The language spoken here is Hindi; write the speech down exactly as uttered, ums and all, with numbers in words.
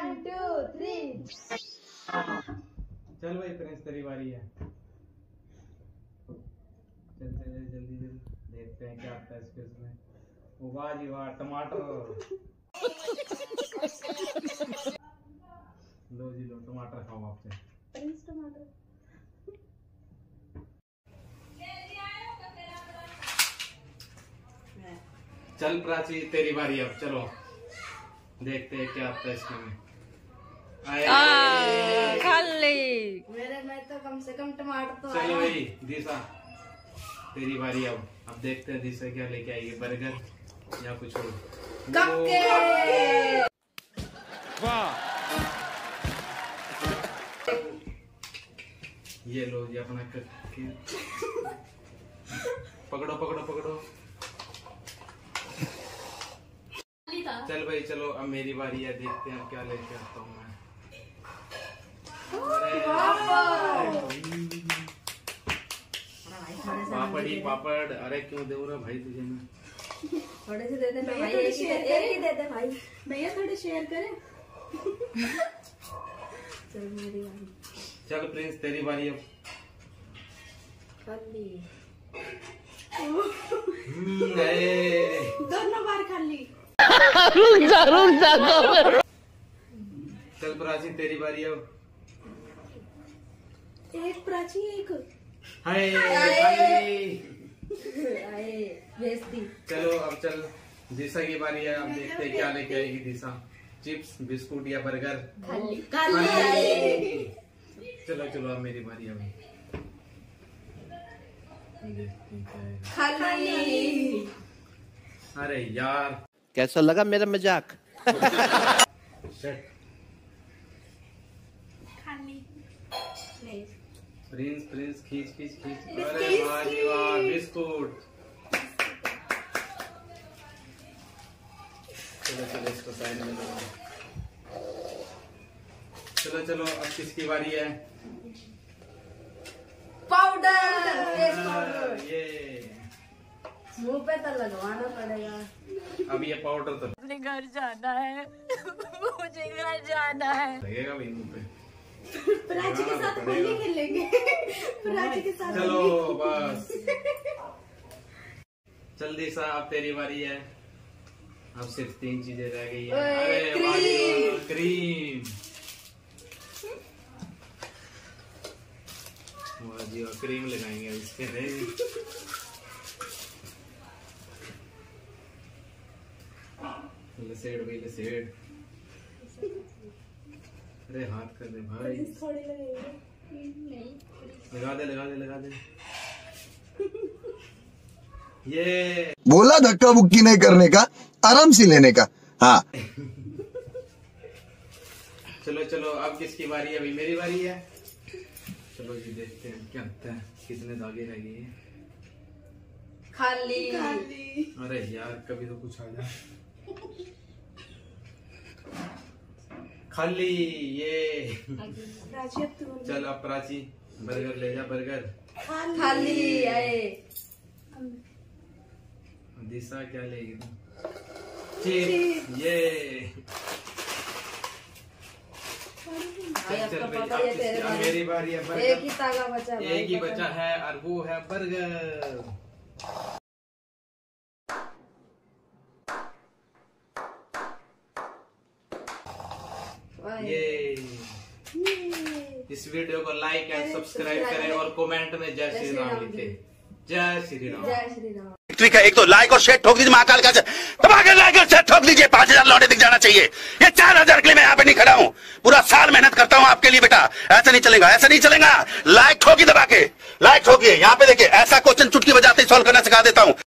One two three. चल भाई प्रिंस तेरी बारी है। चल चल जल्दी जल्दी देखते हैं क्या आता है इसके उसमें। वाह जी वाह, टमाटर। लो जी लो, टमाटर खाओ आपसे। प्रिंस टमाटर। चल प्राची तेरी बारी अब, चलो देखते हैं क्या आता है इसमें। खाली मेरे में तो कम से कम टमाटर तो चलो भाई दिशा तेरी बारी अब। अब देखते हैं दिशा क्या लेके आएगी, बर्गर या कुछ और। कपकेक। वाह, ये लो जी अपना कपकेक। पकड़ो पकड़ो पकड़ो। चल भाई चलो अब मेरी बारी है, देखते हैं क्या लेके आता हूँ मैं। पापड़ ही पापड़। अरे क्यों दे रहा भाई तुझे मैं? थोड़े से दे दे भाई, एक ही एक ही दे दे भाई। भैया थोड़े शेयर करें। चल मेरी बारी। चल प्रिंस तेरी बारी अब। खाली दोनों बार खाली। चल प्राची तेरी बारी अब। एक प्राची एक। हाय बेइज्जती। चलो अब चल दिशा की बारी है। अब देखते हैं क्या लेके आएगी दिशा। चिप्स बिस्कुट या बर्गर। खाली खाली। चलो चलो अब मेरी बारी अब। खाली। अरे यार कैसा लगा मेरा मजाक? खाली। प्रिंस प्रिंस खींच खींच खींच। अरे वाह जी वाह, बिस्कुट। चलो चलो इसको साइड में लगाओ। चलो चलो अब किसकी बारी है? पाउडर। ये मुंह पे तो लगवाना पड़ेगा। अब ये पाउडर तो अपने घर जाना है। मुझे घर जाना है। लगेगा भी मुंह पे। प्राची के साथ होली खेलेंगे। प्राची के साथ। चलो बस चल दिशा अब तेरी बारी है। अब सिर्फ तीन चीजें रह गई है। अरे वाह जी वाह, क्रीम। वाह जी वाह, क्रीम लगाएंगे अब इसके। लसेड़ भाई लसेड़। अरे हाथ कर दे भाई। थोड़ी लगेगी। लगा दे लगा दे लगा दे। ये बोला धक्का बुक्की नहीं करने का, आराम से लेने का। हाँ चलो चलो अब किसकी बारी है? अभी मेरी बारी है। चलो जी देखते हैं क्या होता है, कितने धागे रह गए। खाली। खाली। अरे यार कभी तो कुछ आ जाए। खाली। ये प्राची अब तू। चल अब प्राची बर्गर ले जा, बर्गर। खाली। आए दिशा क्या लेगी तुम? चिप्स। ये भाई अब चल तो भाई, पकड़ अब ये तेरे किसकी- अब बारे। मेरी बारी है। एक बर्गर ही तागा बचा भाई, एक ही पकड़। बचा है और वो है बर्गर। भाई। ये इस वीडियो को लाइक एंड सब्सक्राइब करें और कमेंट में जय श्री राम लिखें। जय श्री राम। जय श्री राम। ठीक है, एक तो लाइक और शेयर ठोक दीजिए महाकाल का। दबाकर लाइक और शेयर ठोक दीजिए। पांच हजार लौटे दिख जाना चाहिए। ये चार हजार के लिए मैं यहाँ पे नहीं खड़ा हूँ। पूरा साल मेहनत करता हूँ आपके लिए बेटा। ऐसा नहीं चलेगा, ऐसा नहीं चलेगा। लाइक ठोकी दबा के, लाइक ठोकिए। यहाँ पे देखिए, ऐसा क्वेश्चन चुटकी बजाते ही सॉल्व करना सिखा देता हूँ।